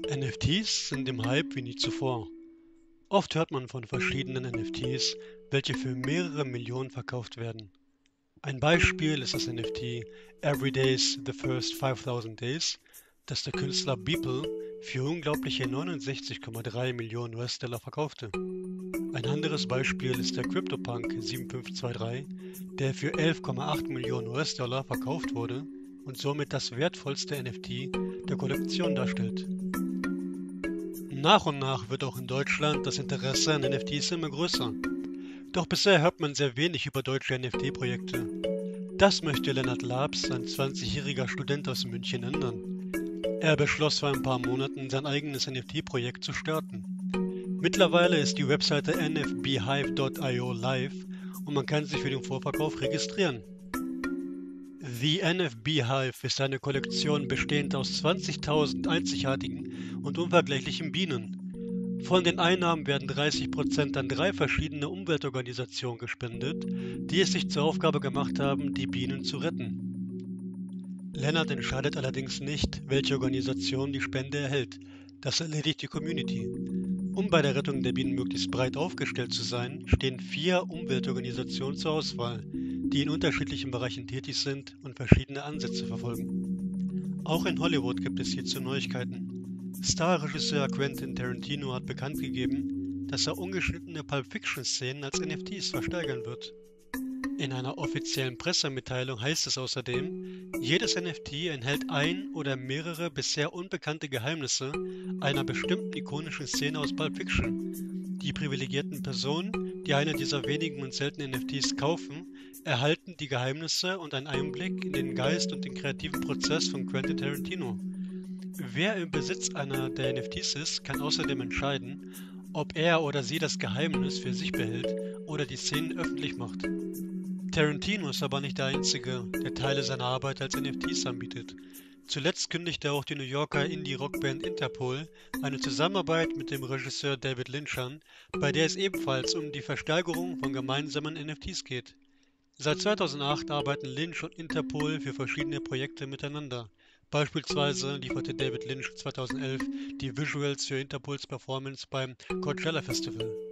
NFTs sind im Hype wie nie zuvor. Oft hört man von verschiedenen NFTs, welche für mehrere Millionen verkauft werden. Ein Beispiel ist das NFT Every Days the First 5000 Days, das der Künstler Beeple für unglaubliche 69,3 Millionen US-Dollar verkaufte. Ein anderes Beispiel ist der CryptoPunk 7523, der für 11,8 Millionen US-Dollar verkauft wurde und somit das wertvollste NFT der Kollektion darstellt. Nach und nach wird auch in Deutschland das Interesse an NFTs immer größer. Doch bisher hört man sehr wenig über deutsche NFT-Projekte. Das möchte Lennart Labs, ein 20-jähriger Student aus München, ändern. Er beschloss vor ein paar Monaten, sein eigenes NFT-Projekt zu starten. Mittlerweile ist die Webseite nfbhive.io live und man kann sich für den Vorverkauf registrieren. The NFB Hive ist eine Kollektion bestehend aus 20.000 einzigartigen und unvergleichlichen Bienen. Von den Einnahmen werden 30% an 3 verschiedene Umweltorganisationen gespendet, die es sich zur Aufgabe gemacht haben, die Bienen zu retten. Lennart entscheidet allerdings nicht, welche Organisation die Spende erhält. Das erledigt die Community. Um bei der Rettung der Bienen möglichst breit aufgestellt zu sein, stehen 4 Umweltorganisationen zur Auswahl, die in unterschiedlichen Bereichen tätig sind und verschiedene Ansätze verfolgen. Auch in Hollywood gibt es hierzu Neuigkeiten. Star-Regisseur Quentin Tarantino hat bekannt gegeben, dass er ungeschnittene Pulp-Fiction-Szenen als NFTs versteigern wird. In einer offiziellen Pressemitteilung heißt es außerdem, jedes NFT enthält ein oder mehrere bisher unbekannte Geheimnisse einer bestimmten ikonischen Szene aus Pulp Fiction. Die privilegierten Personen, die eine dieser wenigen und seltenen NFTs kaufen, erhalten die Geheimnisse und einen Einblick in den Geist und den kreativen Prozess von Quentin Tarantino. Wer im Besitz einer der NFTs ist, kann außerdem entscheiden, ob er oder sie das Geheimnis für sich behält oder die Szenen öffentlich macht. Tarantino ist aber nicht der Einzige, der Teile seiner Arbeit als NFTs anbietet. Zuletzt kündigte auch die New Yorker Indie-Rockband Interpol eine Zusammenarbeit mit dem Regisseur David Lynch an, bei der es ebenfalls um die Versteigerung von gemeinsamen NFTs geht. Seit 2008 arbeiten Lynch und Interpol für verschiedene Projekte miteinander. Beispielsweise lieferte David Lynch 2011 die Visuals für Interpols Performance beim Coachella Festival.